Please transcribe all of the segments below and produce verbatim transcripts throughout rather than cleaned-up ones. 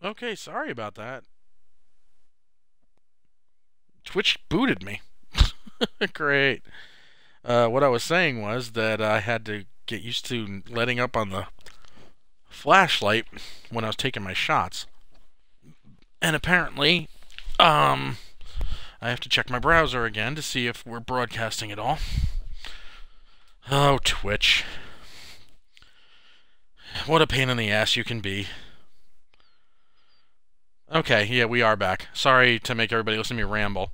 Okay, sorry about that. Twitch booted me. Great. Uh, what I was saying was that I had to get used to letting up on the flashlight when I was taking my shots. And apparently, um, I have to check my browser again to see if we're broadcasting at all. Oh, Twitch. What a pain in the ass you can be. Okay, yeah, we are back. Sorry to make everybody listen to me ramble.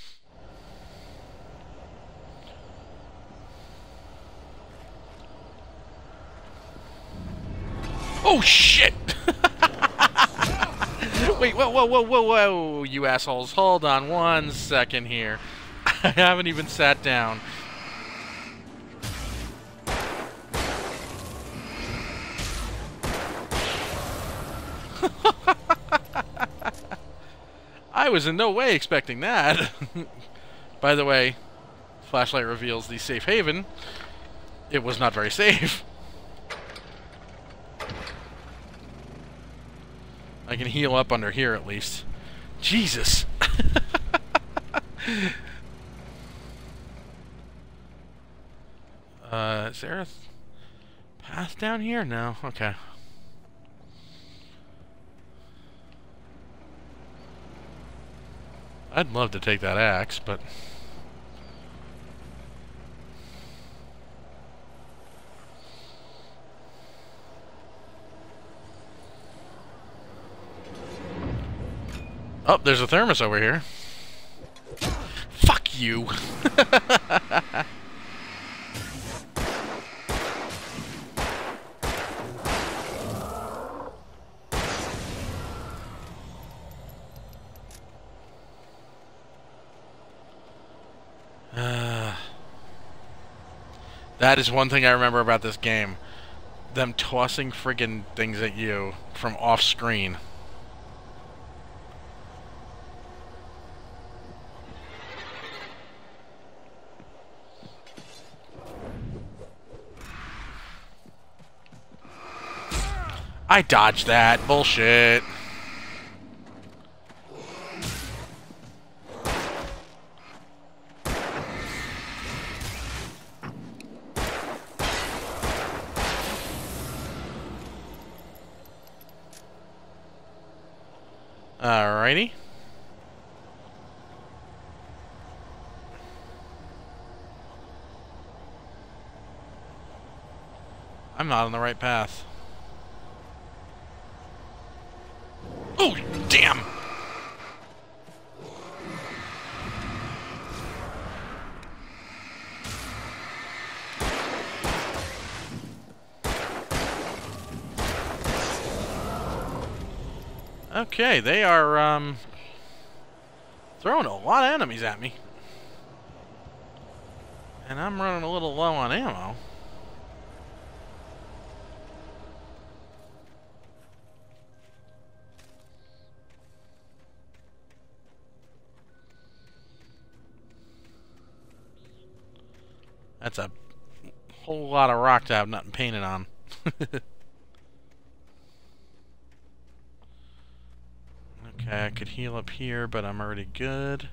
Oh, shit! Wait, whoa, whoa, whoa, whoa, whoa, you assholes. Hold on one second here. I haven't even sat down. I was in no way expecting that. By the way, flashlight reveals the safe haven. It was not very safe. I can heal up under here at least. Jesus. uh, is there a th path down here? No. Okay. I'd love to take that axe, but... Oh, there's a thermos over here. Fuck you! uh, that is one thing I remember about this game. Them tossing friggin' things at you from off-screen. I dodged that. Bullshit. Alrighty. I'm not on the right path. Oh, damn! Okay, they are, um... throwing a lot of enemies at me. And I'm running a little low on ammo. That's a whole lot of rock to have nothing painted on. Okay, I could heal up here, but I'm already good.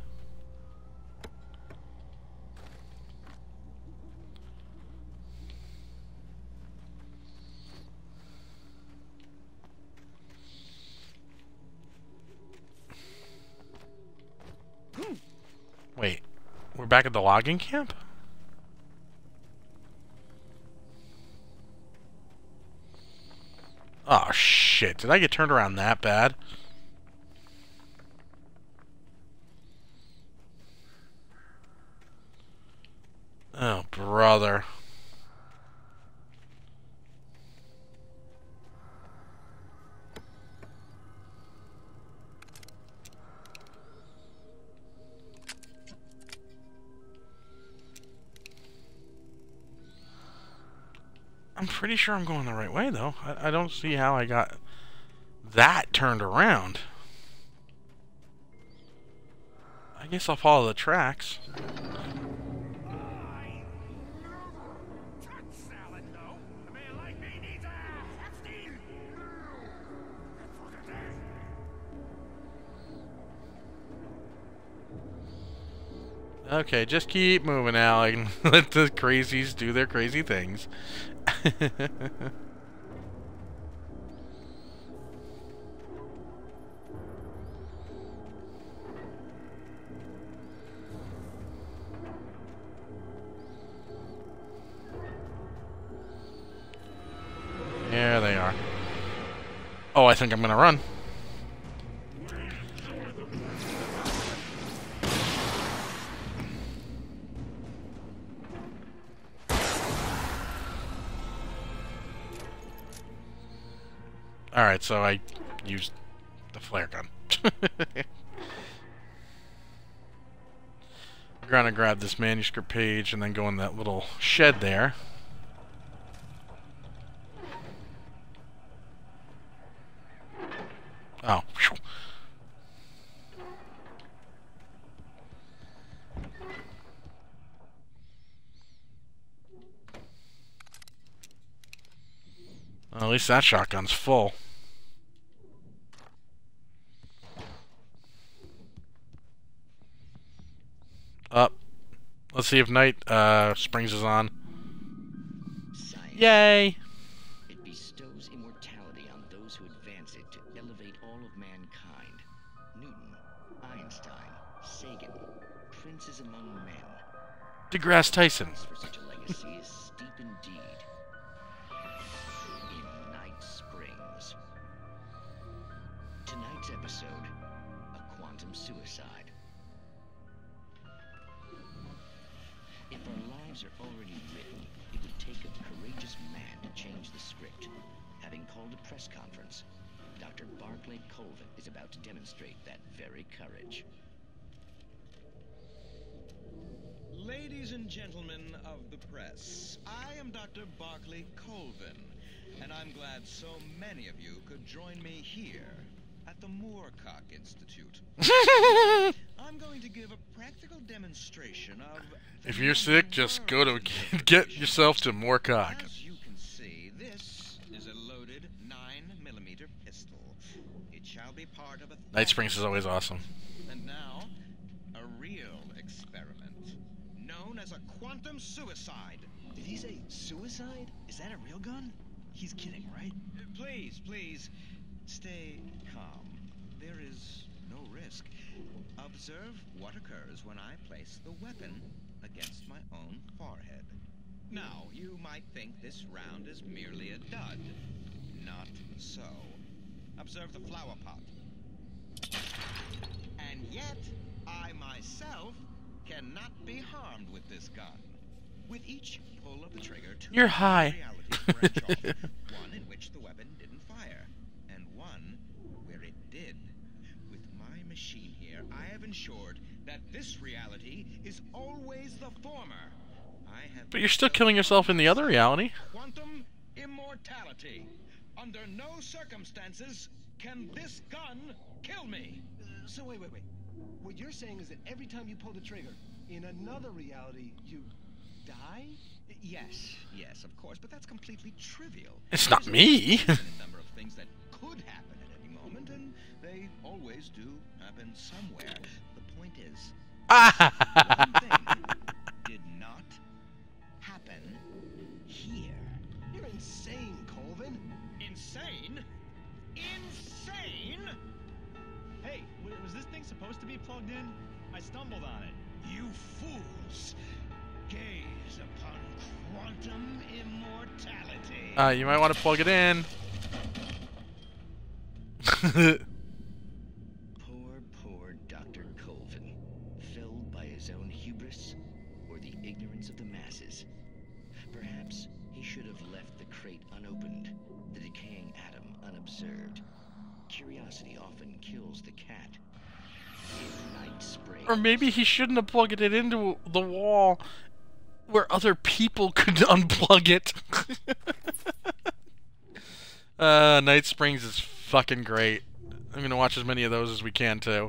Wait, we're back at the logging camp? Oh shit, did I get turned around that bad? Oh, brother. I'm pretty sure I'm going the right way, though. I, I don't see how I got that turned around. I guess I'll follow the tracks. Okay, just keep moving, Alec. Let the crazies do their crazy things. There they are. Oh, I think I'm gonna run. Alright, so I used the flare gun. We're gonna grab this manuscript page and then go in that little shed there. Oh. Well, at least that shotgun's full. Up. Let's see if Night uh, Springs is on. Science. Yay! It bestows immortality on those who advance it to elevate all of mankind. Newton, Einstein, Sagan, princes among men. DeGrasse Tyson. For such a legacy is steep indeed. In Night Springs. Tonight's episode, a quantum suicide. If our lives are already written, it would take a courageous man to change the script. Having called a press conference, Doctor Barclay Colvin is about to demonstrate that very courage. Ladies and gentlemen of the press, I am Doctor Barclay Colvin, and I'm glad so many of you could join me here at the Moorcock Institute. I'm going to give a practical demonstration of... If you're sick, just go to get yourself to Moorcock. As you can see, this is a loaded nine millimeter pistol. It shall be part of a... Night Springs is always awesome. And now, a real experiment, known as a quantum suicide. Did he say suicide? Is that a real gun? He's kidding, right? Uh, Please, please, stay calm. There is no risk. Observe what occurs when I place the weapon against my own forehead. Now, you might think this round is merely a dud. Not so. Observe the flower pot. And yet, I myself cannot be harmed with this gun. With each pull of the trigger, two You're high. realities branch off. One in which the weapon didn't fire, and one where it did. With my machine here, I have ensured that this reality is always the former. I have But you're still killing yourself in the other reality. quantum immortality. Under no circumstances can this gun kill me. Uh, so wait, wait, wait. What you're saying is that every time you pull the trigger, in another reality, you die? Yes, yes, of course, but that's completely trivial. It's not There's me. a number of things that could happen at any moment, and they always do happen somewhere. The point is, one thing did not happen here. You're insane, Colvin. Insane? Insane? Hey, w was this thing supposed to be plugged in? I stumbled on it. You fools! Gaze upon quantum immortality. Uh, you might want to plug it in. Poor, poor Doctor Colvin, filled by his own hubris or the ignorance of the masses. Perhaps he should have left the crate unopened, the decaying atom unobserved. Curiosity often kills the cat. In Night Springs. Or maybe he shouldn't have plugged it into the wall where other people could unplug it. uh, Night Springs is fucking great. I'm gonna watch as many of those as we can too.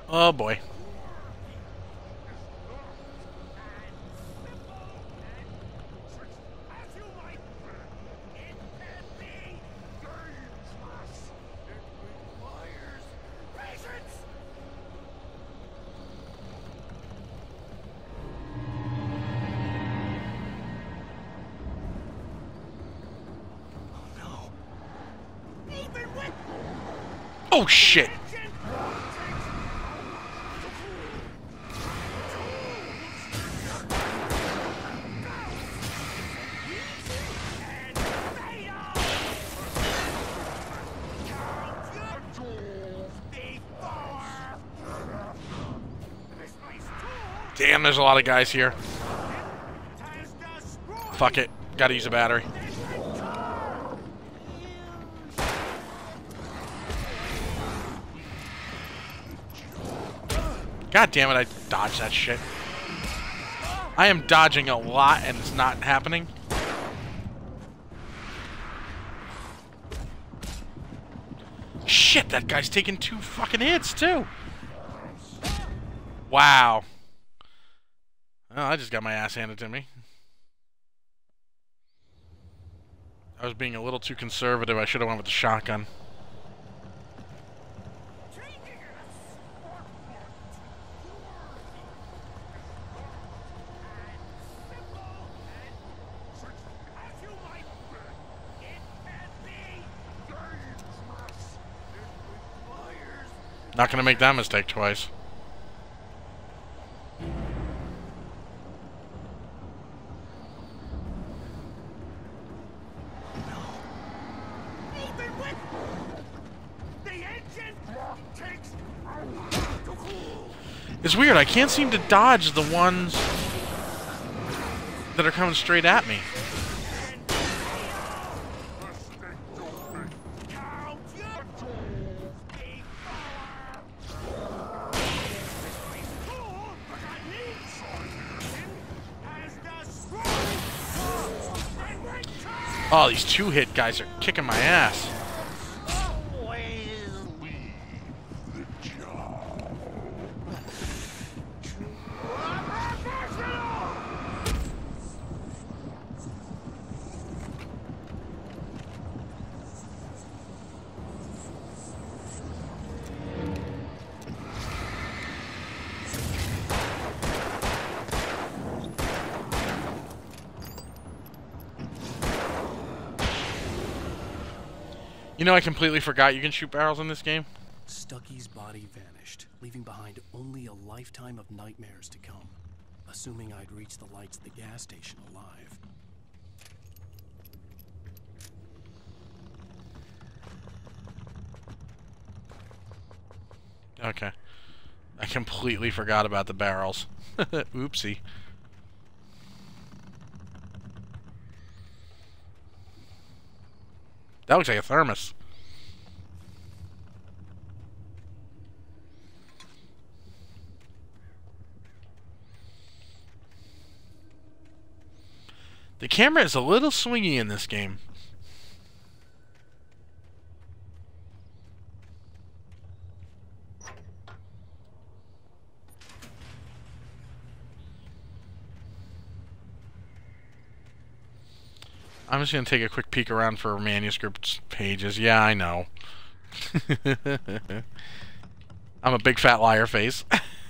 Oh boy. Oh shit! Damn, there's a lot of guys here. Fuck it. Gotta use a battery. God damn it, I dodged that shit. I am dodging a lot and it's not happening. Shit, that guy's taking two fucking hits too. Wow. Oh, I just got my ass handed to me. I was being a little too conservative. I should have went with the shotgun. Not gonna make that mistake twice. It's weird, I can't seem to dodge the ones that are coming straight at me. Oh, these two-hit guys are kicking my ass. You know, I completely forgot you can shoot barrels in this game. Stucky's body vanished, leaving behind only a lifetime of nightmares to come, assuming I'd reach the lights at the gas station alive. Okay. I completely forgot about the barrels. Oopsie. That looks like a thermos. The camera is a little swingy in this game. I'm just going to take a quick peek around for manuscript pages. Yeah, I know. I'm a big fat liar face.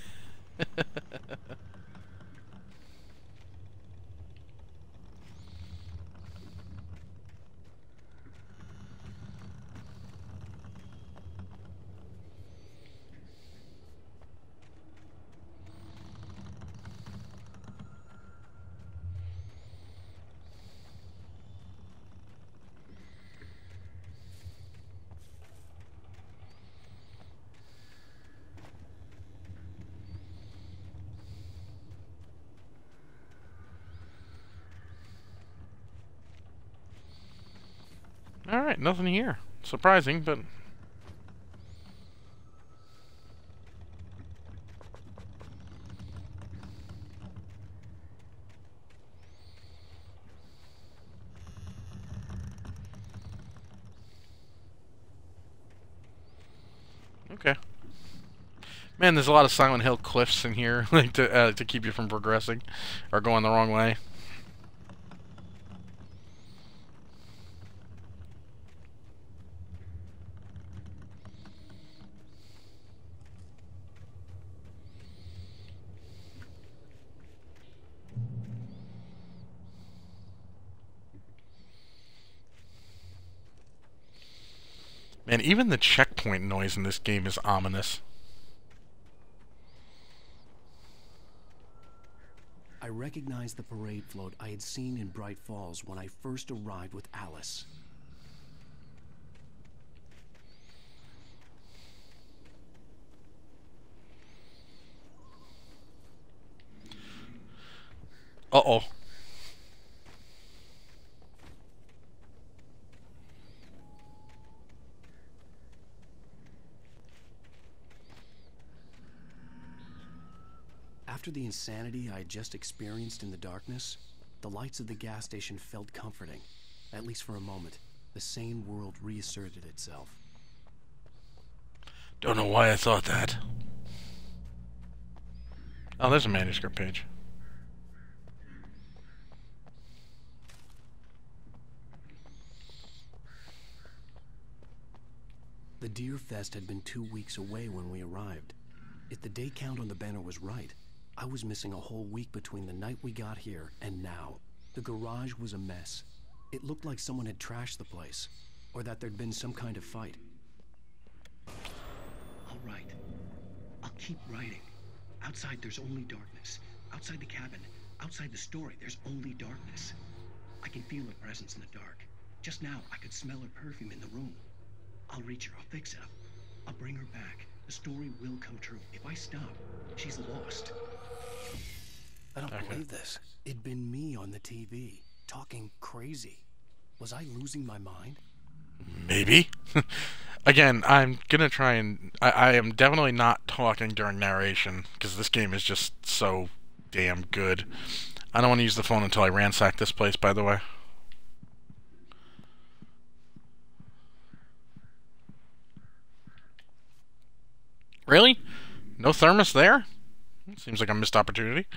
Alright, nothing here. Surprising, but... Okay. Man, there's a lot of Silent Hill cliffs in here, like to uh, to keep you from progressing or going the wrong way. Man, even the checkpoint noise in this game is ominous. I recognized the parade float I had seen in Bright Falls when I first arrived with Alice. Uh-oh. After the insanity I had just experienced in the darkness, the lights of the gas station felt comforting. At least for a moment, the sane world reasserted itself. Don't know why I thought that. Oh, there's a manuscript page. The Deer Fest had been two weeks away when we arrived. If the day count on the banner was right, I was missing a whole week between the night we got here and now. The garage was a mess. It looked like someone had trashed the place, or that there'd been some kind of fight. I'll write. I'll keep writing. Outside, there's only darkness. Outside the cabin, outside the story, there's only darkness. I can feel her presence in the dark. Just now, I could smell her perfume in the room. I'll reach her. I'll fix it up. I'll bring her back. The story will come true. If I stop, she's lost. I don't Okay. believe this. It'd been me on the T V, talking crazy. Was I losing my mind? Maybe. Again, I'm gonna try and... I, I am definitely not talking during narration, because this game is just so damn good. I don't want to use the phone until I ransack this place, by the way. Really? No thermos there? Seems like a missed opportunity.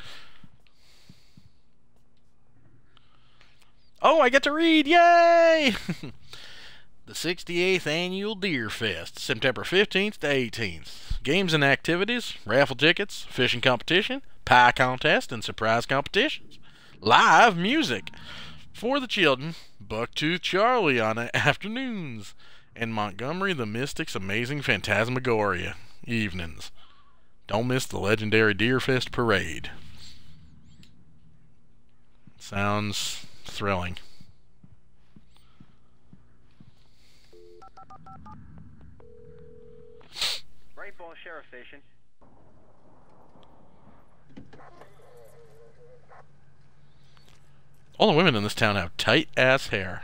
Oh, I get to read! Yay! The sixty-eighth Annual Deer Fest, September fifteenth to eighteenth. Games and activities, raffle tickets, fishing competition, pie contest, and surprise competitions. Live music for the children, Bucktooth Charlie on afternoons, and Montgomery the Mystic's Amazing Phantasmagoria evenings. Don't miss the legendary Deer Fest parade. Sounds thrilling. Bright Falls Sheriff Station. All the women in this town have tight ass hair.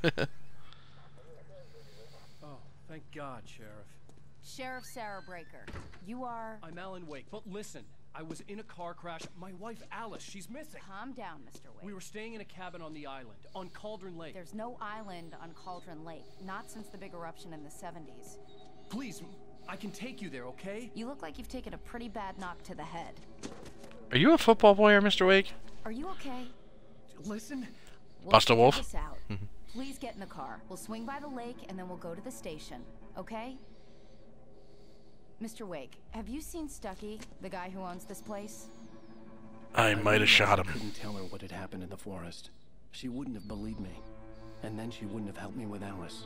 Oh, thank God, Sheriff. Sheriff Sarah Breaker, you are... I'm Alan Wake, but listen, I was in a car crash. My wife, Alice, she's missing. Calm down, Mister Wake. We were staying in a cabin on the island, on Cauldron Lake. There's no island on Cauldron Lake, not since the big eruption in the seventies. Please, I can take you there, okay? You look like you've taken a pretty bad knock to the head. Are you a football player, Mister Wake? Are you okay? Listen. We'll Busta figure Wolf? this out. Mhm. Please get in the car. We'll swing by the lake and then we'll go to the station, okay? Mister Wake, have you seen Stucky, the guy who owns this place? I might have shot I him. couldn't tell her what had happened in the forest. She wouldn't have believed me. And then she wouldn't have helped me with Alice.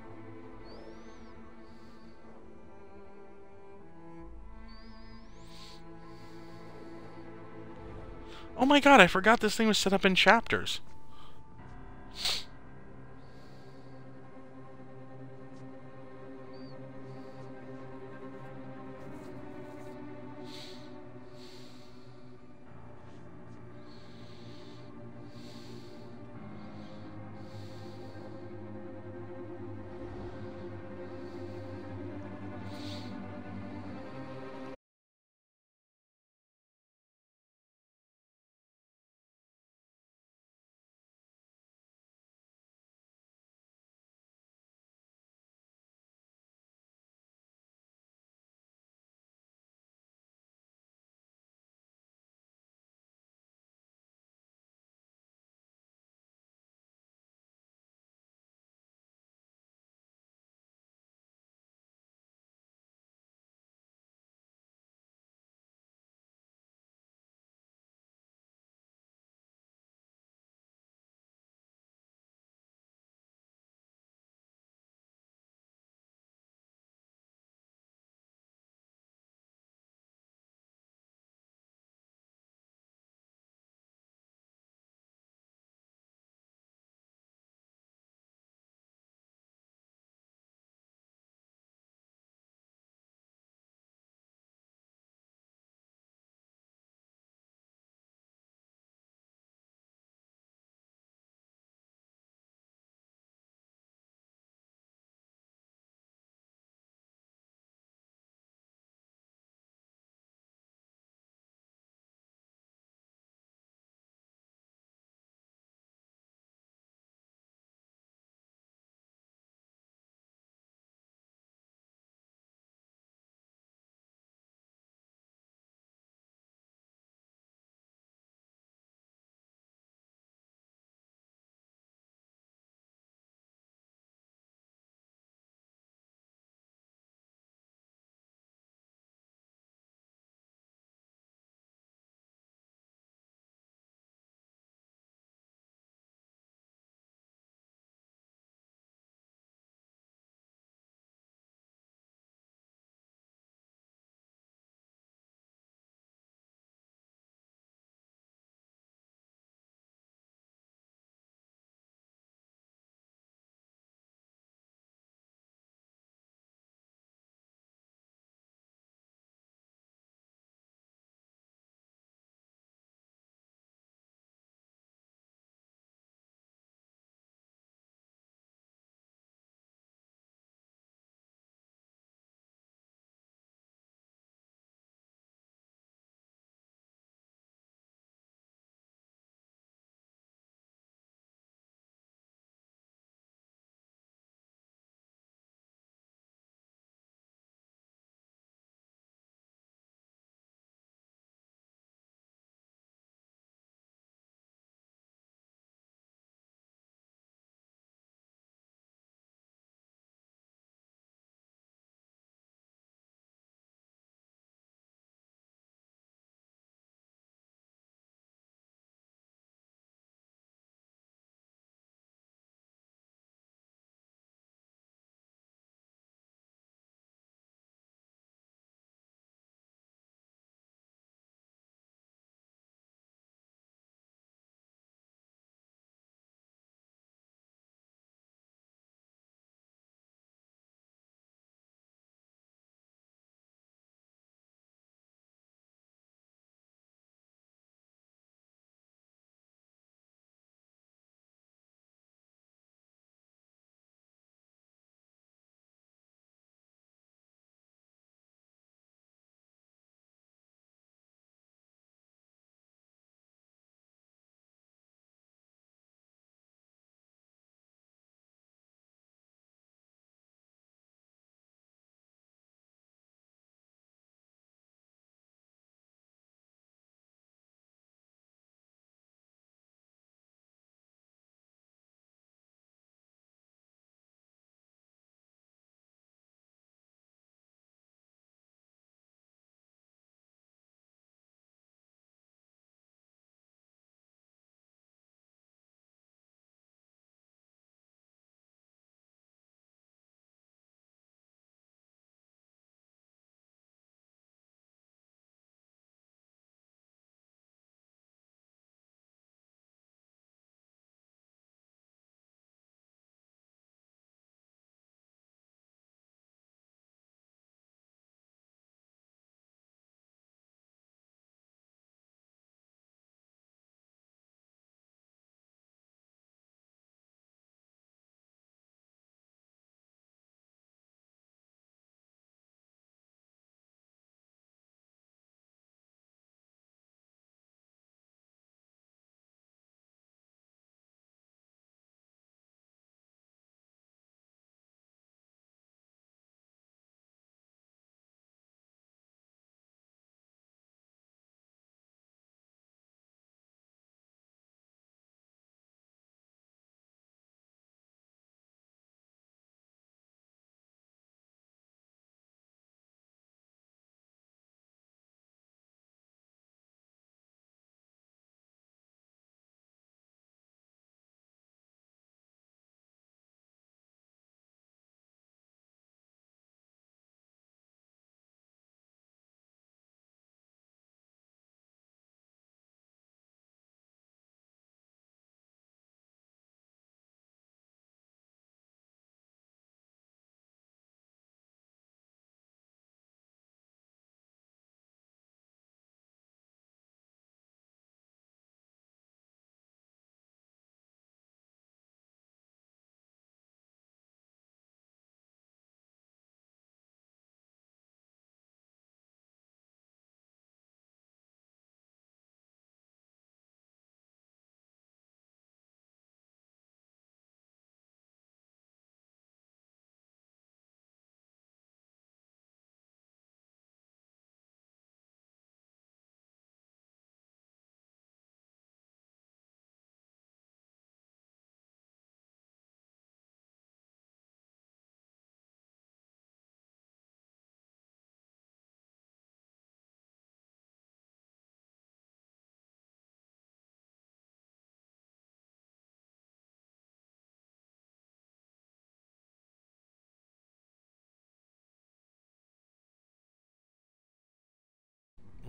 Oh my god, I forgot this thing was set up in chapters.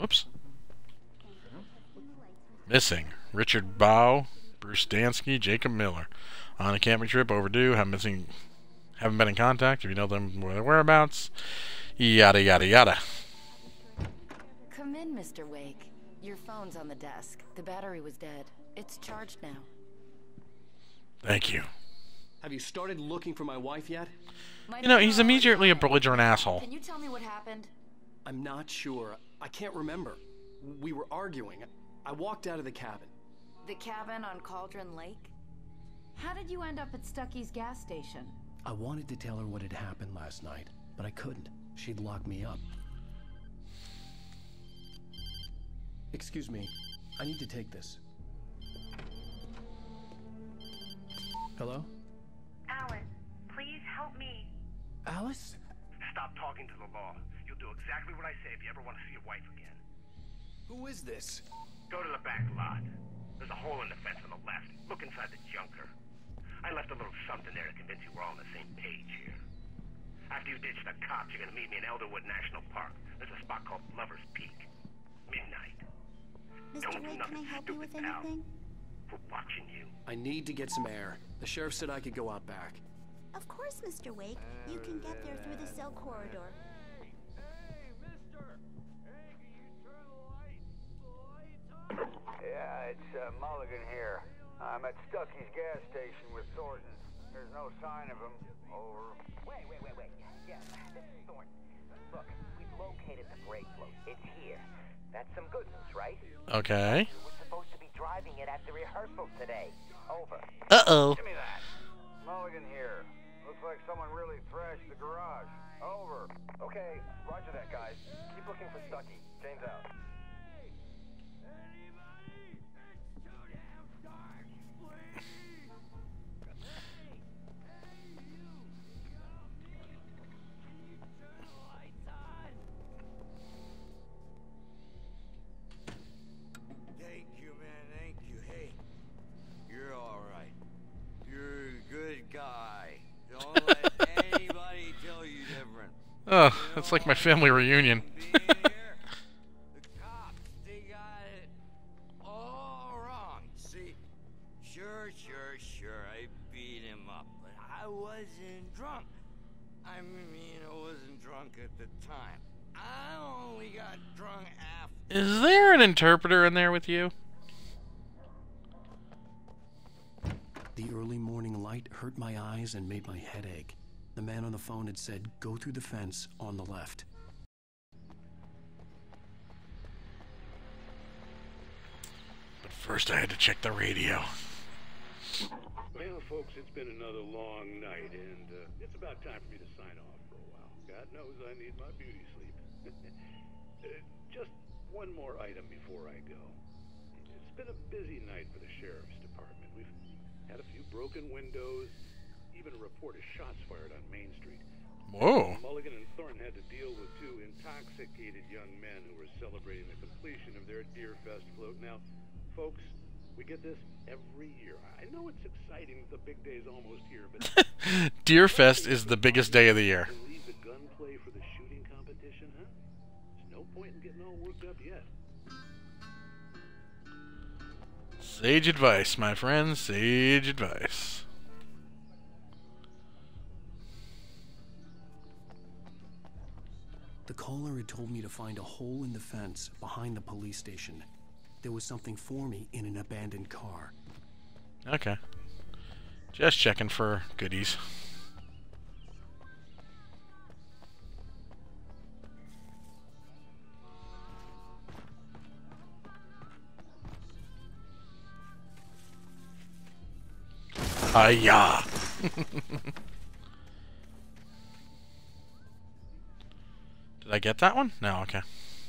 Whoops. Missing. Richard Bow, Bruce Dansky, Jacob Miller. On a camping trip, overdue, have missing, haven't been in contact. If you know them, their whereabouts. Yada, yada, yada. Come in, Mister Wake. Your phone's on the desk. The battery was dead. It's charged now. Thank you. Have you started looking for my wife yet? My You know, he's number- immediately a belligerent asshole. Can you tell me what happened? I'm not sure. I can't remember. We were arguing. I walked out of the cabin. The cabin on Cauldron Lake? How did you end up at Stucky's gas station? I wanted to tell her what had happened last night, but I couldn't. She'd lock me up. Excuse me. I need to take this. Hello? Alice, please help me. Alice? Stop talking to the law. You'll do exactly what I say if you ever want to see your wife again. Who is this? Go to the back lot. There's a hole in the fence on the left. Look inside the junker. I left a little something there to convince you we're all on the same page here. After you ditch the cops, you're gonna meet me in Elderwood National Park. There's a spot called Lover's Peak. Midnight. Mister Don't do Wake, nothing can I help you stupid, with pal. anything? We're watching you. I need to get some air. The sheriff said I could go out back. Of course, Mister Wake. You can get there through the cell corridor. Yeah, it's uh, Mulligan here. I'm at Stucky's gas station with Thornton. There's no sign of him. Over. Wait, wait, wait, wait. Yeah, this is Thornton. Look, we've located the brake float. It's here. That's some good news, right? Okay. We were supposed to be driving it at the rehearsal today. Over. Uh-oh. Give me that. Mulligan here. Looks like someone really thrashed the garage. Over. Okay, roger that, guys. Keep looking for Stucky. James out. Thank you, man. Thank you. Hey, you're all right. You're a good guy. Don't let anybody tell you different. Oh, it's like my family reunion. The cops, they got it all wrong. See, sure, sure, sure, I beat him up, but I wasn't drunk. I mean, I wasn't drunk at the time. I only got drunk after. Is there an interpreter in there with you? The early morning light hurt my eyes and made my head ache. The man on the phone had said, go through the fence on the left. But first I had to check the radio. Well, folks, it's been another long night, and uh, it's about time for me to sign off for a while. God knows I need my beauty sleep. uh, just one more item before I go. It's been a busy night for the sheriff's department. We've had a few broken windows, even a report of shots fired on Main Street. Whoa. Mulligan and Thornton had to deal with two intoxicated young men who were celebrating the completion of their Deerfest float. Now, folks, we get this every year. I know it's exciting that the big day's almost here, but Deerfest is the biggest day of the year. leave the gunplay for the shooting competition, huh? There's no point in getting all worked up yet. Sage advice, my friend. Sage advice. The caller had told me to find a hole in the fence behind the police station. There was something for me in an abandoned car. Okay. Just checking for goodies. Hiya! Did I get that one? No, okay.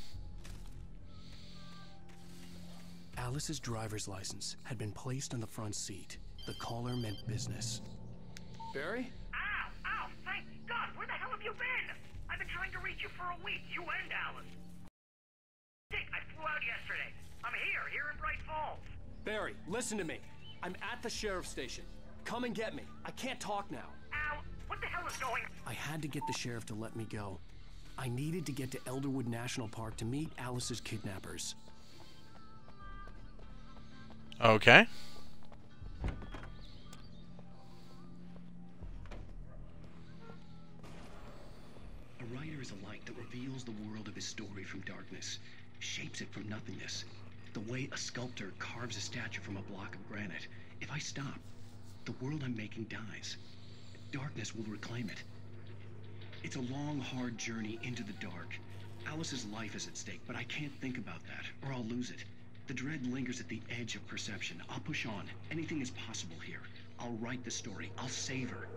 Alice's driver's license had been placed on the front seat. The caller meant business. Barry? Ow! Ow! Thank God! Where the hell have you been? I've been trying to reach you for a week. You and Alice. Dick, I flew out yesterday. I'm here, here in Bright Falls. Barry, listen to me. I'm at the sheriff's station. Come and get me. I can't talk now. Ow! What the hell is going? I had to get the sheriff to let me go. I needed to get to Elderwood National Park to meet Alice's kidnappers. Okay. A writer is a light that reveals the world of his story from darkness, shapes it from nothingness. The way a sculptor carves a statue from a block of granite. If I stop, the world I'm making dies. Darkness will reclaim it. It's a long, hard journey into the dark. Alice's life is at stake, but I can't think about that, or I'll lose it. The dread lingers at the edge of perception. I'll push on. Anything is possible here. I'll write the story. I'll save her.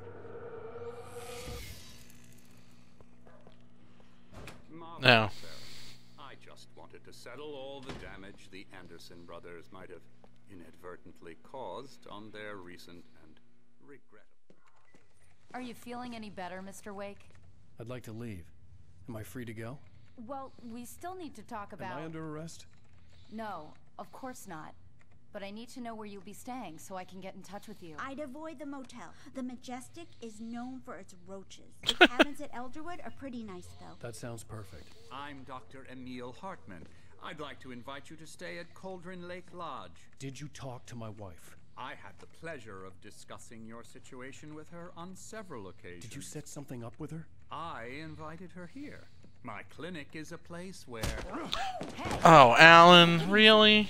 Now, I just wanted to settle all the damage the Anderson brothers might have inadvertently caused on their recent and regrettable. Are you feeling any better, Mister Wake? I'd like to leave. Am I free to go? Well, we still need to talk about... Am I under arrest? No, of course not. But I need to know where you'll be staying so I can get in touch with you. I'd avoid the motel. The Majestic is known for its roaches. The cabins at Elderwood are pretty nice, though. That sounds perfect. I'm Doctor Emil Hartman. I'd like to invite you to stay at Cauldron Lake Lodge. Did you talk to my wife? I had the pleasure of discussing your situation with her on several occasions. Did you set something up with her? I invited her here. My clinic is a place where... Oh, Alan, really?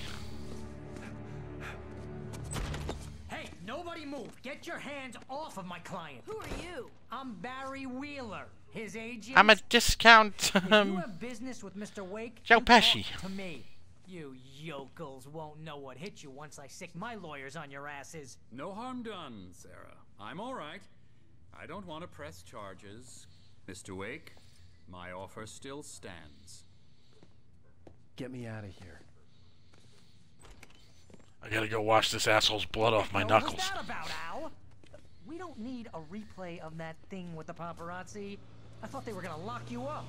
Hey, nobody move. Get your hands off of my client. Who are you? I'm Barry Wheeler, his agent. I'm a discount. If you Um, have business with Mister Wake, Joe you Pesci. talk to me. You yokels won't know what hit you once I sick my lawyers on your asses. No harm done, Sarah. I'm all right. I don't want to press charges. Mister Wake, my offer still stands. Get me out of here. I gotta go wash this asshole's blood off my What knuckles. was that about, Al? We don't need a replay of that thing with the paparazzi. I thought they were gonna lock you up.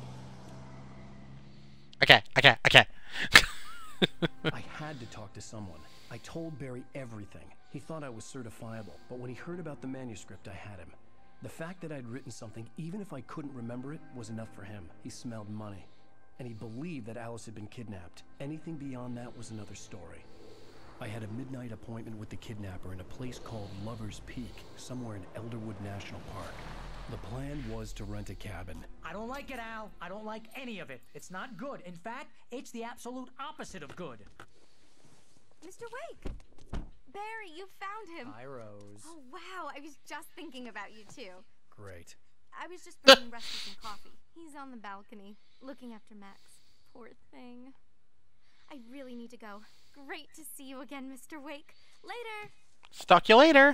Okay, okay, okay. I had to talk to someone. I told Barry everything. He thought I was certifiable, but when he heard about the manuscript, I had him. The fact that I'd written something, even if I couldn't remember it, was enough for him. He smelled money. And he believed that Alice had been kidnapped. Anything beyond that was another story. I had a midnight appointment with the kidnapper in a place called Lover's Peak, somewhere in Elderwood National Park. The plan was to rent a cabin. I don't like it, Al. I don't like any of it. It's not good. In fact, it's the absolute opposite of good. Mister Wake! Barry, you found him. Hi, Rose. Oh, wow. I was just thinking about you, too. Great. I was just bringing Rusty some coffee. He's on the balcony, looking after Max. Poor thing. I really need to go. Great to see you again, Mister Wake. Later. Stalk you later.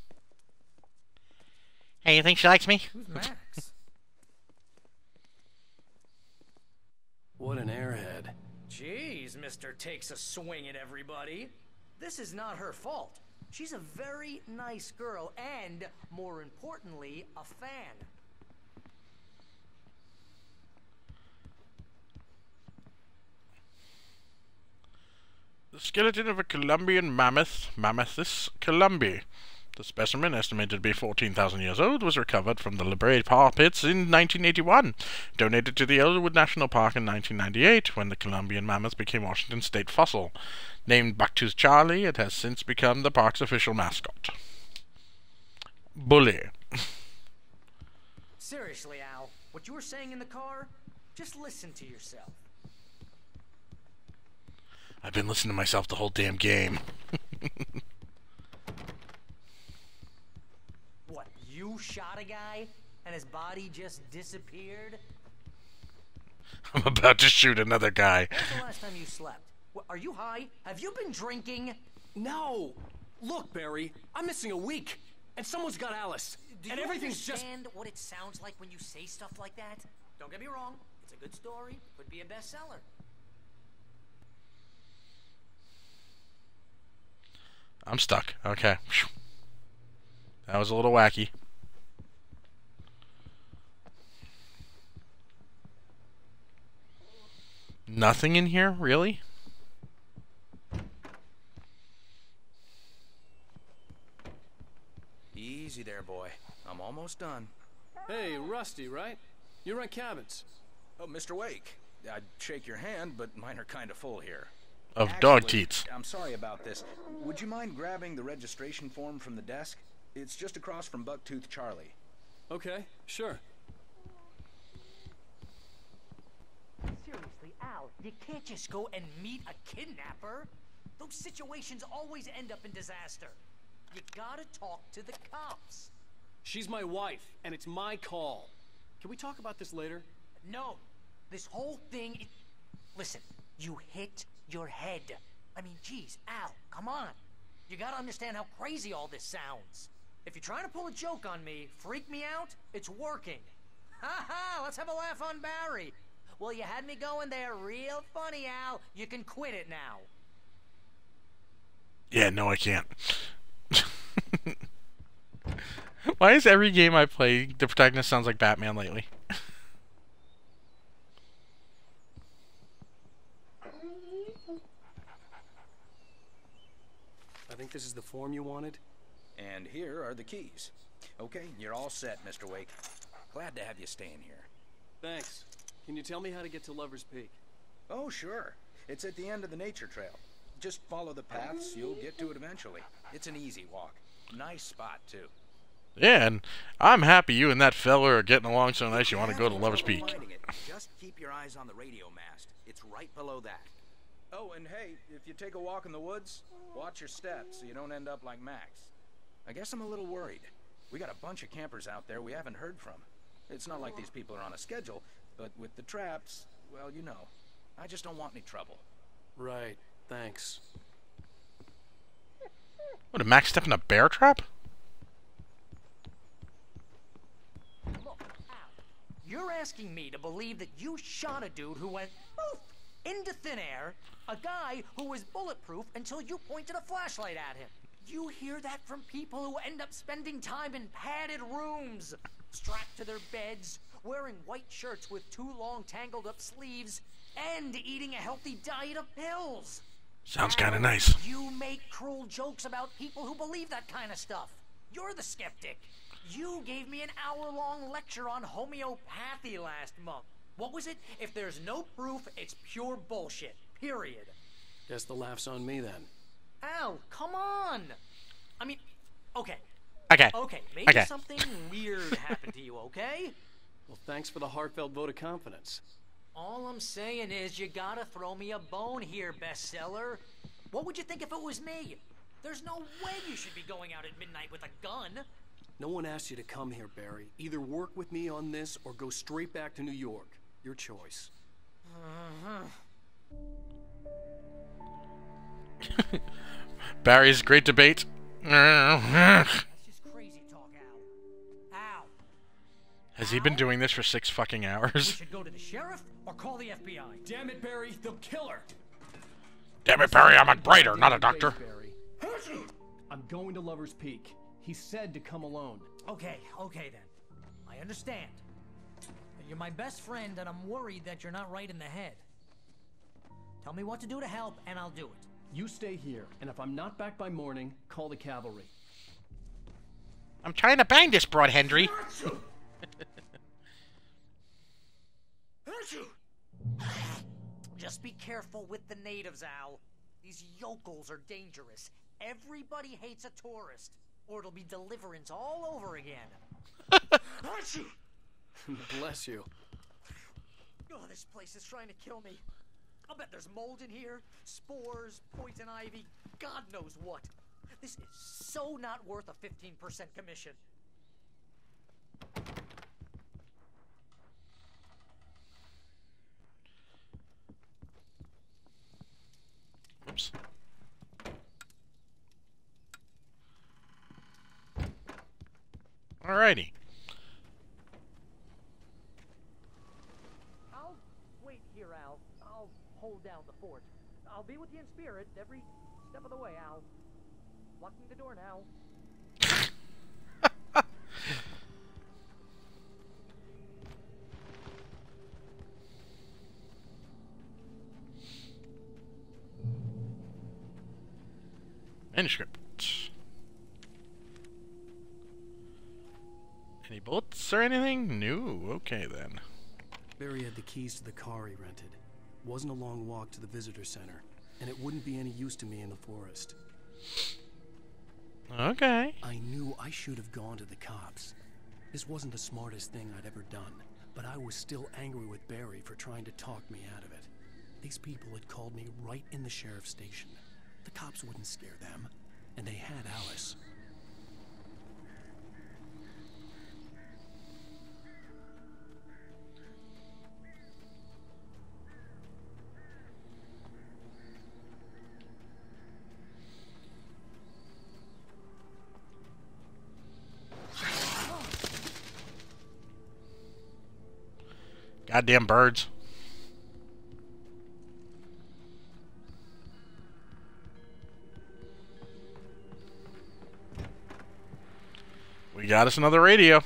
Hey, you think she likes me? Who's Max? What an airhead. Jeez, Mister Takes a swing at everybody. This is not her fault. She's a very nice girl and, more importantly, a fan. The skeleton of a Colombian mammoth, Mammothus columbi. The specimen, estimated to be fourteen thousand years old, was recovered from the La Brea tar pits in nineteen eighty-one. Donated to the Elderwood National Park in nineteen ninety-eight, when the Colombian mammoth became Washington State fossil. Named Bucktooth Charlie, it has since become the park's official mascot. Bully. Seriously, Al, what you were saying in the car, just listen to yourself. I've been listening to myself the whole damn game. What, you shot a guy and his body just disappeared? I'm about to shoot another guy. When's the last time you slept? What, are you high? Have you been drinking? No! Look, Barry, I'm missing a week, and someone's got Alice. Do and you everything's just... understand what it sounds like when you say stuff like that? Don't get me wrong, it's a good story, could be a bestseller. I'm stuck. Okay. That was a little wacky. Nothing in here, really? Easy there, boy. I'm almost done. Hey, Rusty, right? You rent cabins? Oh, Mister Wake. I'd shake your hand, but mine are kind of full here. Of Actually, dog teats. I'm sorry about this. Would you mind grabbing the registration form from the desk? It's just across from Bucktooth Charlie. Okay, sure. Seriously, Al, you can't just go and meet a kidnapper. Those situations always end up in disaster. You gotta talk to the cops. She's my wife, and it's my call. Can we talk about this later? No. This whole thing... It... Listen, you hit your head. I mean, geez, Al, come on. You gotta understand how crazy all this sounds. If you're trying to pull a joke on me, freak me out, it's working. Ha ha, let's have a laugh on Barry. Well, you had me going there real funny, Al. You can quit it now. Yeah, no, I can't. Why is every game I play, the protagonist sounds like Batman lately? I think this is the form you wanted. And here are the keys. Okay, you're all set, Mister Wake. Glad to have you staying here. Thanks. Can you tell me how to get to Lover's Peak? Oh, sure. It's at the end of the nature trail. Just follow the paths, you'll get to it eventually. It's an easy walk. Nice spot, too. Yeah, and I'm happy you and that fella are getting along so nice you want to go to Lover's Peak. Just keep your eyes on the radio mast. It's right below that. Oh, and hey, if you take a walk in the woods, watch your steps so you don't end up like Max. I guess I'm a little worried. We got a bunch of campers out there we haven't heard from. It's not like these people are on a schedule, but with the traps, well, you know. I just don't want any trouble. Right, thanks. What, did Max step in a bear trap? Look, Al, you're asking me to believe that you shot a dude who went poof into thin air, a guy who was bulletproof until you pointed a flashlight at him. You hear that from people who end up spending time in padded rooms, strapped to their beds, wearing white shirts with too long tangled up sleeves, and eating a healthy diet of pills. Sounds kind of nice. You make cruel jokes about people who believe that kind of stuff. You're the skeptic. You gave me an hour-long lecture on homeopathy last month. What was it? If there's no proof, it's pure bullshit. Period. Guess the laugh's on me then. Al, come on. I mean, okay. Okay. Okay, maybe Okay. something weird happened to you, okay? Well, thanks for the heartfelt vote of confidence. All I'm saying is you gotta throw me a bone here, bestseller. What would you think if it was me? There's no way you should be going out at midnight with a gun. No one asked you to come here, Barry. Either work with me on this or go straight back to New York. Your choice. Uh-huh. Barry's great debate. That's just crazy talk, Al. Al. Has he been doing this for six fucking We hours? should go to the sheriff or call the F B I. Damn it, Barry, they'll kill her. Damn it, Barry, I'm a writer, not a doctor. Barry. I'm going to Lover's Peak. He said to come alone. Okay, okay then. I understand. You're my best friend, and I'm worried that you're not right in the head. Tell me what to do to help, and I'll do it. You stay here, and if I'm not back by morning, call the cavalry. I'm trying to bang this broad, Henry. Just be careful with the natives, Al. These yokels are dangerous. Everybody hates a tourist, or it'll be deliverance all over again. Bless you. Oh, this place is trying to kill me. I'll bet there's mold in here, spores, poison ivy, God knows what. This is so not worth a fifteen percent commission. Oops. Alrighty. I'll wait here, Al. I'll hold down the fort. I'll be with you in spirit every step of the way, Al. Locking the door now. Manuscript. Any bullets or anything? No. Okay then. Barry had the keys to the car he rented. Wasn't a long walk to the visitor center, and it wouldn't be any use to me in the forest. Okay. I knew I should have gone to the cops. This wasn't the smartest thing I'd ever done, but I was still angry with Barry for trying to talk me out of it. These people had called me right in the sheriff's station. The cops wouldn't scare them, and they had Alice. Goddamn birds. We got us another radio.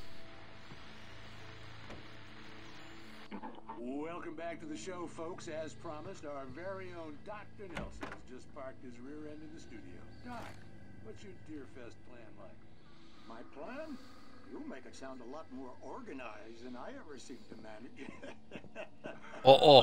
Welcome back to the show, folks. As promised, our very own Doctor Nelson has just parked his rear end in the studio. Doc, what's your Deerfest plan like? My plan? You make it sound a lot more organized than I ever seem to manage. Uh-oh.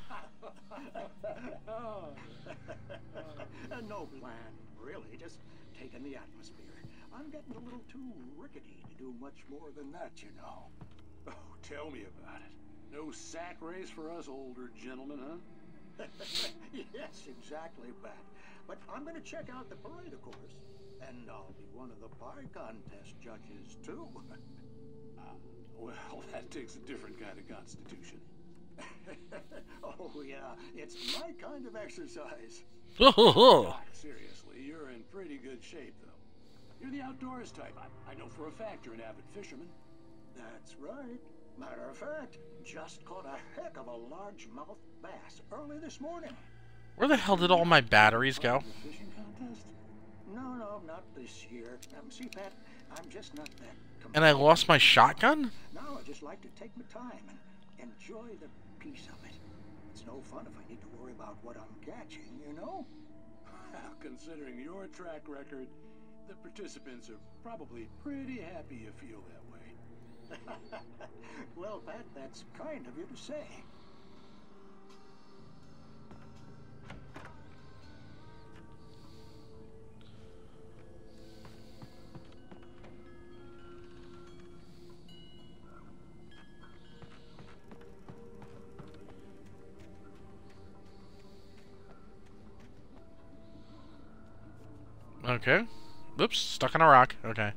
oh. uh, no plan, really. Just taking the atmosphere. I'm getting a little too rickety to do much more than that, you know. Oh, tell me about it. No sack race for us older gentlemen, huh? Yes, exactly, Bat. But I'm going to check out the parade, of course. And I'll be one of the pie contest judges, too. uh, well, that takes a different kind of constitution. Oh, yeah. It's my kind of exercise. Doc, seriously, you're in pretty good shape, though. You're the outdoors type. I, I know for a fact you're an avid fisherman. That's right. Matter of fact, just caught a heck of a largemouth bass early this morning. Where the hell did all my batteries go? Fishing contest? No, no, not this year. Um, see, Pat, I'm just not that. And I lost my shotgun? No, I just like to take my time and enjoy the peace of it. It's no fun if I need to worry about what I'm catching, you know? Considering your track record, the participants are probably pretty happy you feel that way. Well, Pat, that's kind of you to say. Okay. Oops, stuck on a rock. Okay.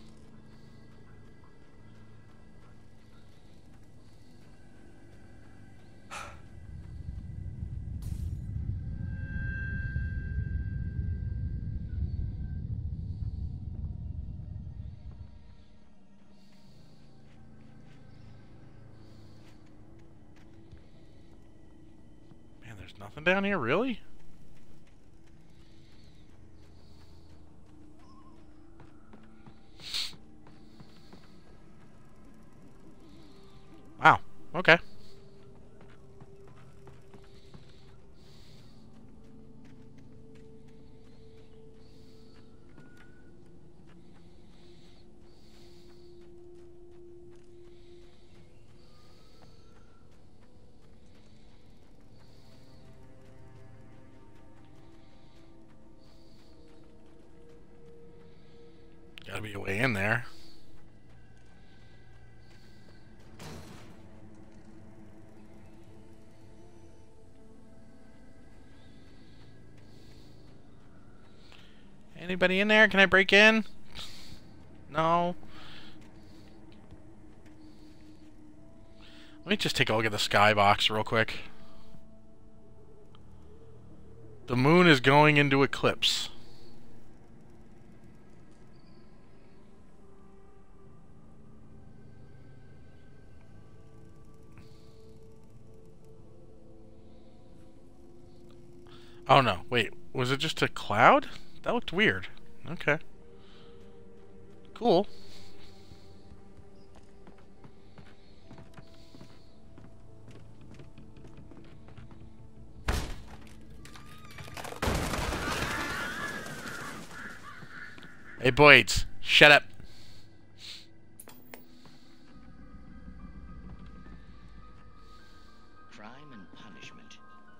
Man, there's nothing down here, really? Wow, okay. Gotta be a way in there. Anybody in there? Can I break in? No. Let me just take a look at the skybox real quick. The moon is going into eclipse. Oh no, wait, was it just a cloud? That looked weird. Okay. Cool. Hey, boys, shut up. punishment.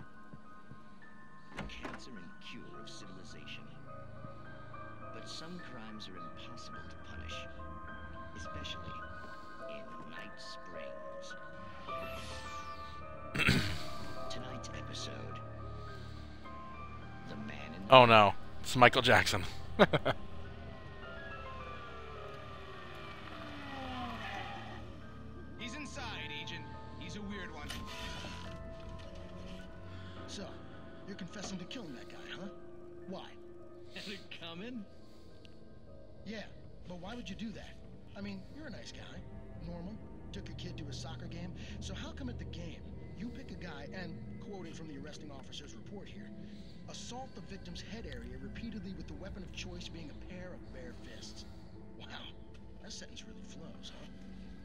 The cancer and cure of civilization. But some crimes are impossible to punish, especially in Night Springs. Tonight's episode, The Man in the Oh no, it's Michael Jackson. He's inside, Agent. He's a weird one. So, you're confessing to killing that guy, huh? Why? Had it coming? Yeah, but why would you do that? I mean, you're a nice guy. Normal. Took a kid to a soccer game. So how come at the game, you pick a guy and, quoting from the arresting officer's report here, assault the victim's head area repeatedly with the weapon of choice being a pair of bare fists? Wow, that sentence really flows, huh?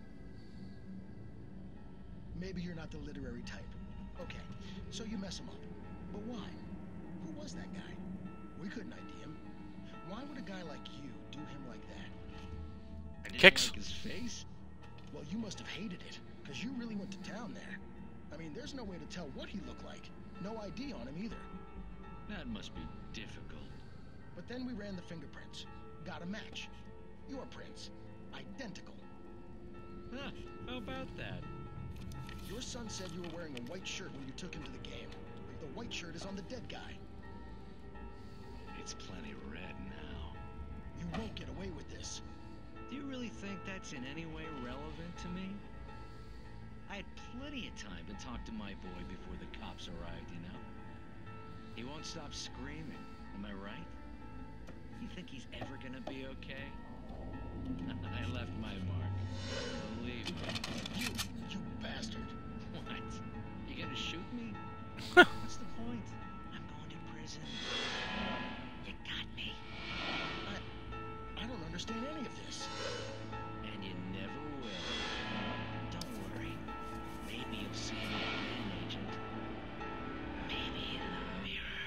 Maybe you're not the literary type. Okay, so you mess him up. But why? Who was that guy? We couldn't I D him. Why would a guy like you do him like that? I didn't Kicks. like his face. Well, you must have hated it, because you really went to town there. I mean, there's no way to tell what he looked like. No I D on him either. That must be difficult. But then we ran the fingerprints. Got a match. Your prints. Identical. Huh, how about that? Your son said you were wearing a white shirt when you took him to the game. The white shirt is on the dead guy. It's plenty red now. You won't get away with this. Do you really think that's in any way relevant to me? I had plenty of time to talk to my boy before the cops arrived, you know? He won't stop screaming, am I right? You think he's ever gonna be okay? I left my mark. Believe me. You, you bastard. What? You gonna shoot me? What's the point? I'm going to prison. You got me. I, I don't understand any of this. And you never will. Don't worry. Maybe you'll see me again, Agent. Maybe in the mirror.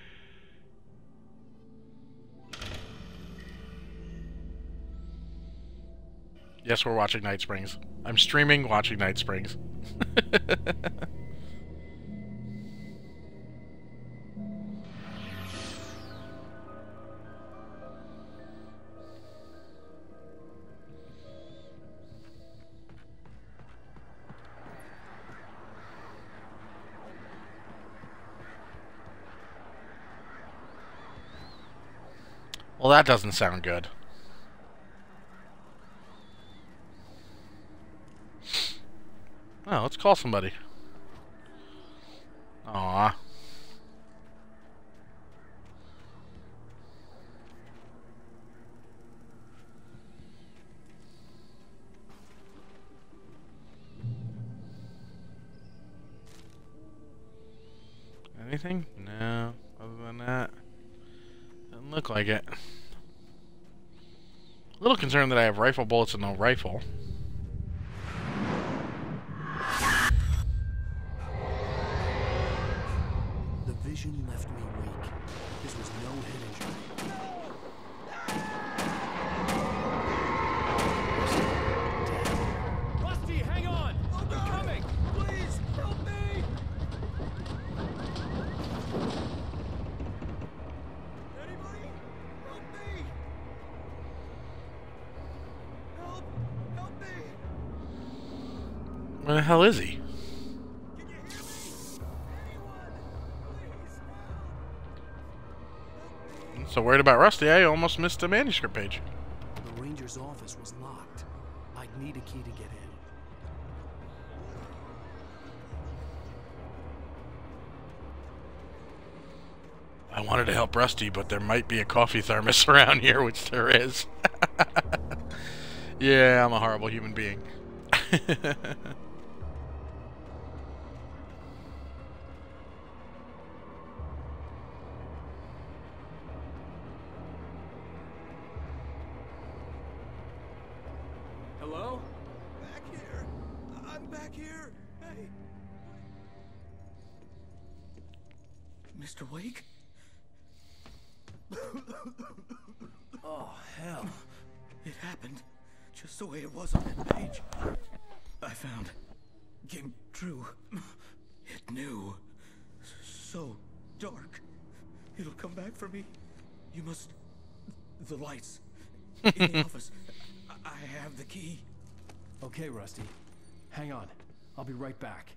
Yes, we're watching Night Springs. I'm streaming watching Night Springs. Well, that doesn't sound good. Oh, let's call somebody. Aww. Anything? No. Other than that, doesn't look like it. A little concerned that I have rifle bullets and no rifle. The vision left me weak. This was no head injury. Rusty, hang on! I'm coming! Please, help me! Anybody? Help me! Help! Help me! Where the hell is he? So worried about Rusty, I almost missed a manuscript page. The ranger's office was locked. I'd need a key to get in. I wanted to help Rusty, but there might be a coffee thermos around here, which there is. Yeah, I'm a horrible human being. Hello? Back here. I'm back here. Hey. Mister Wake? Oh, hell. It happened just the way it was on that page. I found. Came true. It new. So dark. It'll come back for me. You must... The lights. In the office. I, I have the key. Okay, Rusty. Hang on. I'll be right back.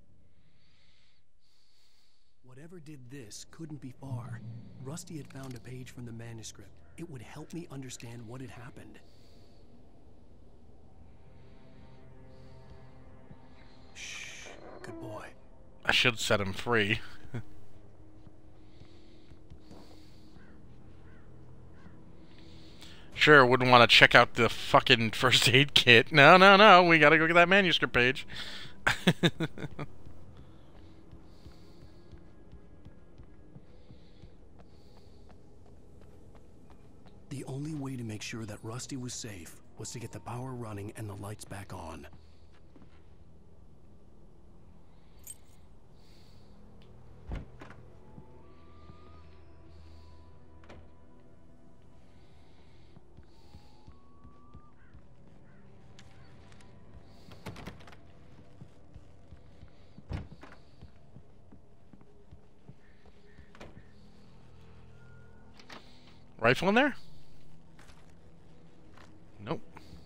Whatever did this couldn't be far. Rusty had found a page from the manuscript. It would help me understand what had happened. Shh. Good boy. I should set him free. Sure, wouldn't want to check out the fucking first aid kit. No, no, no. We gotta go get that manuscript page. The only way to make sure that Rusty was safe was to get the power running and the lights back on. Rifle in there? Nope.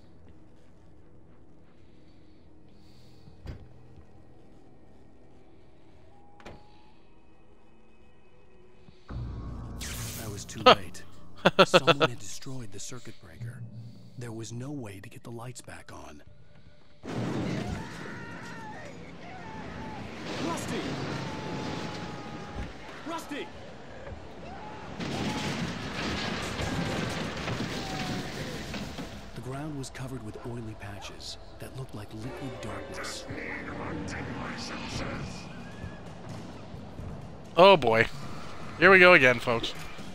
I was too late. Someone had destroyed the circuit breaker. There was no way to get the lights back on. Rusty! Rusty! The ground was covered with oily patches that looked like liquid darkness. Oh boy. Here we go again, folks.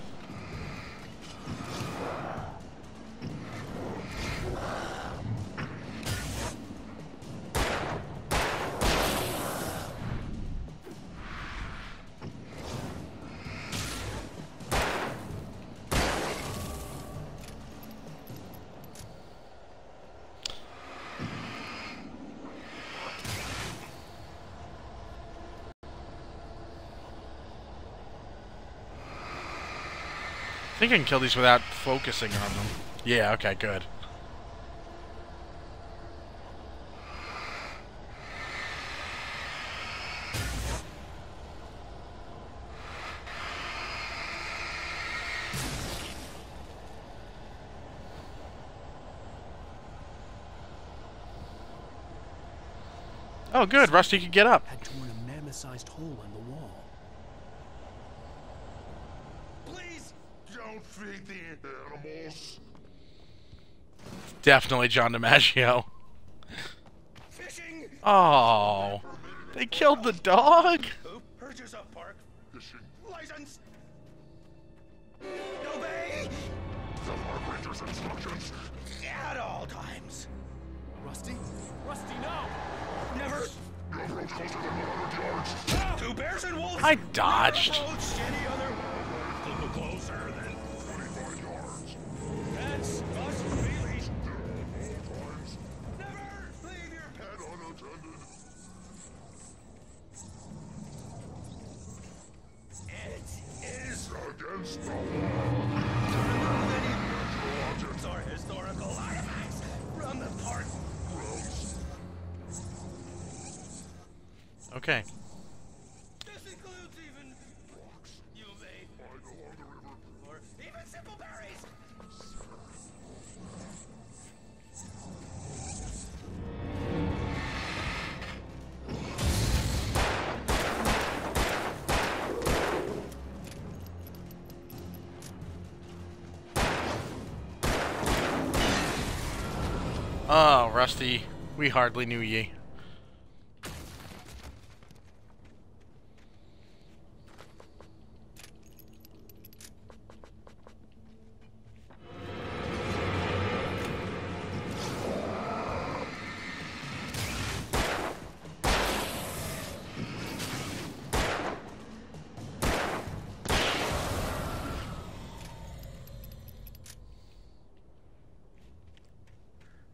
I think I can kill these without focusing on them. Yeah, okay, good. Oh, good. Rusty could get up. Had torn a mammoth-sized hole in the wall. Don't feed the animals. Definitely John DiMaggio. Fishing. Oh, they killed the dog. Who purchase a park fishing license? Obey the park ranger's instructions at all times. Rusty? Rusty, no! Never. You approach closer than one hundred yards. Two bears and wolves. I dodged. Never approach any other. Little closer than twenty-five yards. That's us really. Never leave your pet unattended. It is against the law. Objects are historical artifacts from the park. Gross. Okay. This includes even rocks. You may I go on the river. Or even simple berries. Oh, Rusty, we hardly knew ye.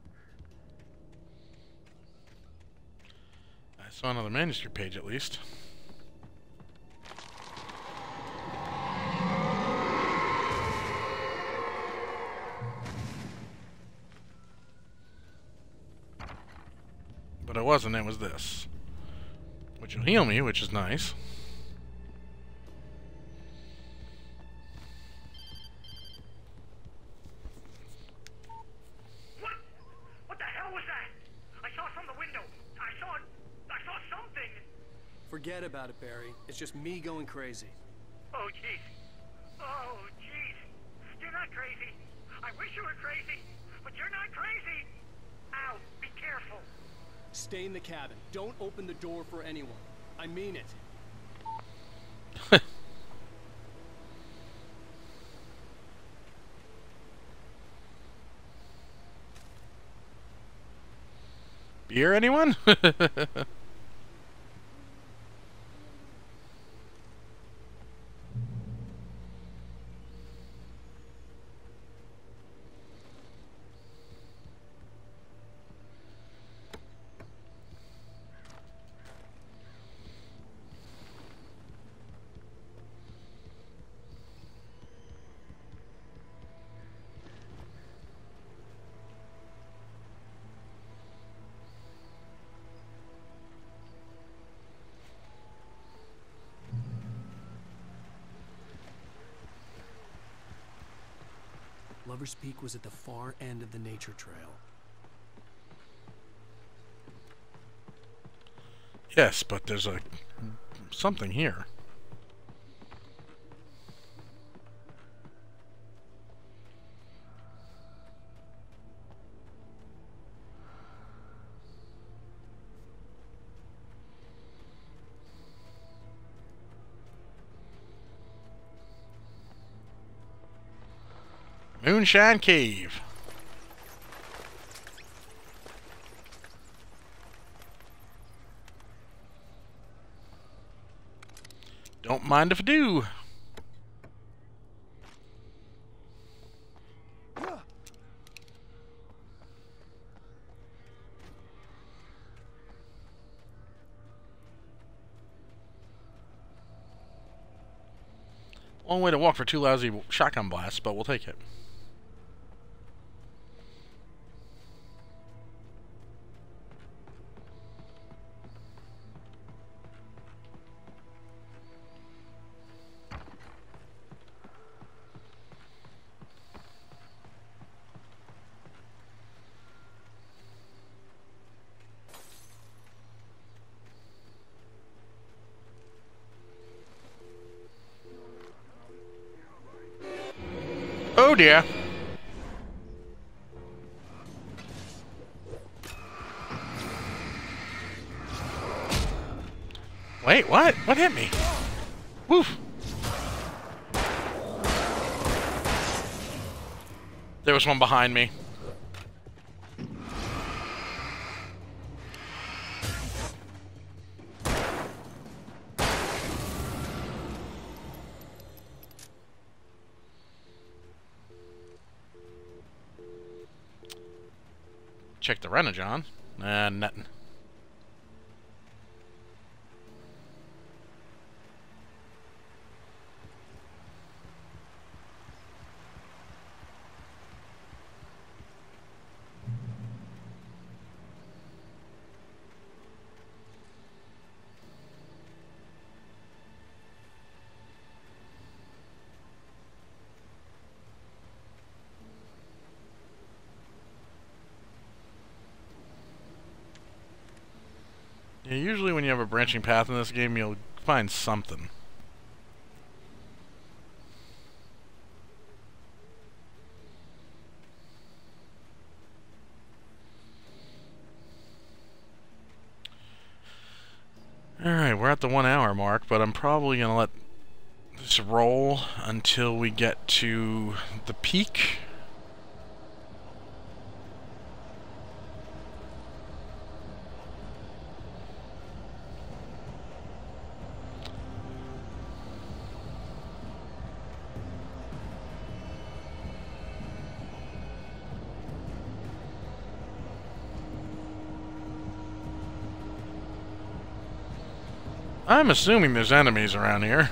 I saw another manuscript page at least. it wasn't. It was this. Which will heal me, which is nice. What? What the hell was that? I saw from the window. I saw... I saw something. Forget about it, Barry. It's just me going crazy. Oh, jeez. Oh, jeez. You're not crazy. I wish you were crazy, but you're not crazy. Ow, be careful. Stay in the cabin. Don't open the door for anyone. I mean it. Beer, anyone? Lover's Peak was at the far end of the nature trail. Yes, but there's a something here. Moonshine Cave. Don't mind if I do. Long way to walk for two lousy shotgun blasts, but we'll take it. Oh dear. Wait, what? What hit me? Woof. There was one behind me. Check the Renajon. Nah, nothing. Yeah, usually when you have a branching path in this game, you'll find something. Alright, we're at the one hour mark, but I'm probably going to let this roll until we get to the peak. I'm assuming there's enemies around here.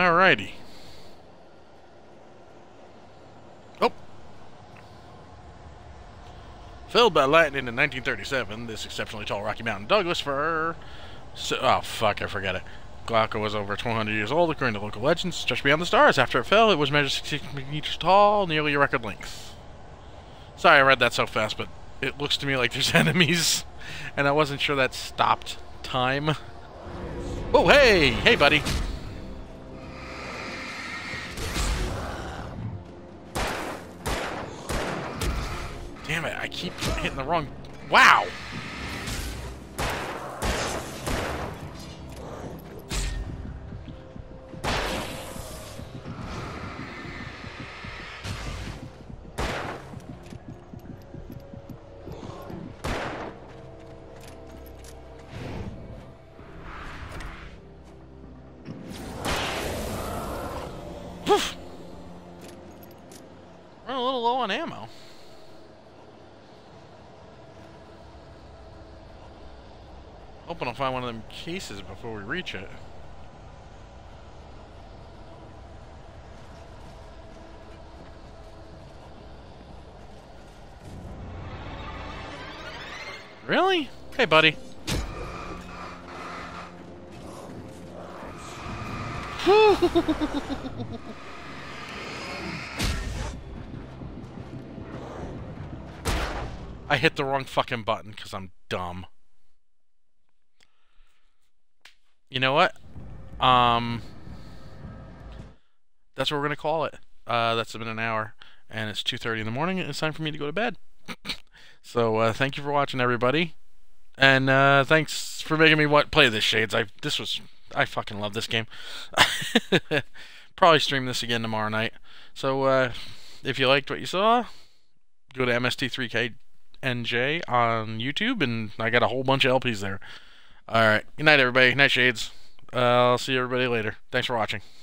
Alrighty. Oh. Felled by lightning in nineteen thirty-seven, this exceptionally tall Rocky Mountain Douglas fir... So, oh, fuck, I forget it. Glauca was over twelve hundred years old, according to local legends. Stretched beyond the stars. After it fell, it was measured sixty meters tall, nearly a record length. Sorry I read that so fast, but it looks to me like there's enemies, and I wasn't sure that stopped time. Oh, hey! Hey, buddy! Damn it, I keep hitting the wrong... Wow! Poof! We're a little low on ammo. Hoping I'll find one of them cases before we reach it. Really? Hey, buddy. I hit the wrong fucking button because I'm dumb. You know what? Um, that's what we're gonna call it. Uh, that's been an hour, and it's two thirty in the morning, and it's time for me to go to bed. So uh, thank you for watching, everybody, and uh, thanks for making me what play this Shades. I this was I fucking love this game. Probably stream this again tomorrow night. So uh, if you liked what you saw, go to M S T three K N J on YouTube, and I got a whole bunch of L Ps there. Alright, good night, everybody. Good night, Shades. Uh, I'll see everybody later. Thanks for watching.